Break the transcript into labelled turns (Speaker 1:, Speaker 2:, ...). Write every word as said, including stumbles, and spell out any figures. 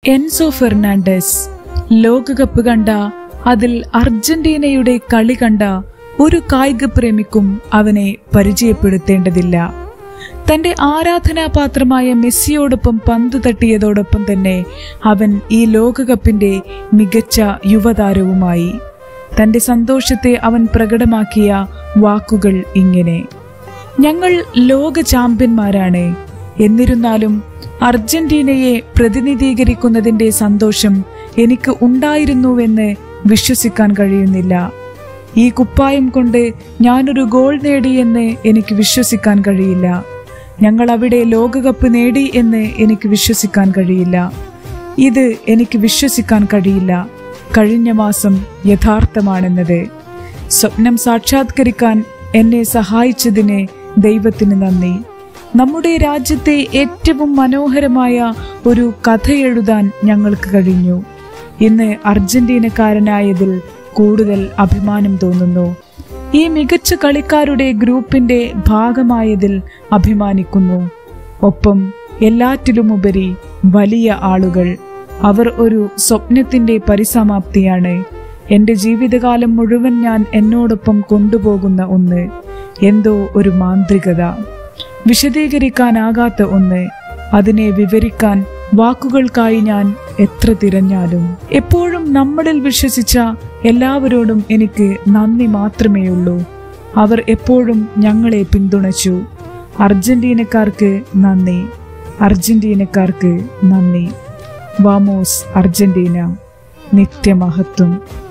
Speaker 1: Enzo Fernandez ലോകകപ്പ് കണ്ട, അതിൽ അർജന്റീനയുടെ കളി കണ്ട ഒരു കായിക പ്രേമിക്കും അവനെ പരിചയപ്പെടുത്തേണ്ടതില്ല. തന്റെ ആരാധനാപാത്രമായ മെസ്സിയോടൊപ്പം പന്തു തട്ടിയതോടൊപ്പം തന്നെ അവൻ ഈ ലോകകപ്പിന്റെ മികച്ച യുവതാരവുമായി. തന്റെ സന്തോഷത്തെ അവൻ പ്രകടമാക്കിയ വാക്കുകൾ ഇങ്ങനെ: ഞങ്ങൾ ലോക ചാമ്പ്യന്മാരാണ്. എന്നിരുന്നാലും അർജന്റീനയെ പ്രതിനിധീകരിക്കുന്നതിന്റെ സന്തോഷം എനിക്ക് ഉണ്ടായിരുന്നുവെന്ന് വിശ്വസിക്കാൻ കഴിയുന്നില്ല. ഈ കുപ്പായം കൊണ്ട് ഞാനൊരു ഗോൾ നേടിയെന്ന് എനിക്ക് വിശ്വസിക്കാൻ കഴിയില്ല. ഞങ്ങൾ അവിടെ ലോകകപ്പ് നേടി എന്ന് എനിക്ക് വിശ്വസിക്കാൻ കഴിയില്ല. ഇത് എനിക്ക് വിശ്വസിക്കാൻ കഴിയില്ല. കഴിഞ്ഞ മാസം യഥാർത്ഥമാണെന്നത്. സ്വപ്നം സാക്ഷാത്കരിക്കാൻ എന്നെ സഹായിച്ചതിന് ദൈവത്തിന് നന്ദി. നമ്മുടെ രാജ്യത്തെ ഏറ്റവും മനോഹരമായ ഒരു കഥ എഴുതാൻ ഞങ്ങൾക്ക് കഴിഞ്ഞു. ഇന്ന് അർജന്റീനക്കാരനായതിൽ കൂടുതൽ അഭിമാനം തോന്നുന്നു. ഈ മികച്ച കളിക്കാരുടെ ഗ്രൂപ്പിന്റെ ഭാഗമായതിൽ അഭിമാനിക്കുന്നു. ഒപ്പം എല്ലാറ്റിലുമുപരി വലിയ ആളുകൾ. അവർ ഒരു സ്വപ്നത്തിന്റെ പരിസമാപ്തിയാണ്. എന്റെ ജീവിതകാലം മുഴുവൻ ഞാൻ എന്നോടൊപ്പം കൊണ്ടുപോകുന്ന ഒന്ന്, എന്തോ ഒരു മാന്ത്രികത, വിശദീകരിക്കാനാകാത്ത ഒന്ന്. അതിനെ വിവരിക്കാൻ വാക്കുകൾക്കായി ഞാൻ എത്ര തിരഞ്ഞാലും. എപ്പോഴും നമ്മളിൽ വിശ്വസിച്ച എല്ലാവരോടും എനിക്ക് നന്ദി മാത്രമേയുള്ളൂ. അവർ എപ്പോഴും ഞങ്ങളെ പിന്തുണച്ചു. അർജന്റീനക്കാർക്ക് നന്ദി, അർജന്റീനക്കാർക്ക് നന്ദി. വാമോസ് അർജന്റീന. നിത്യമഹത്വം.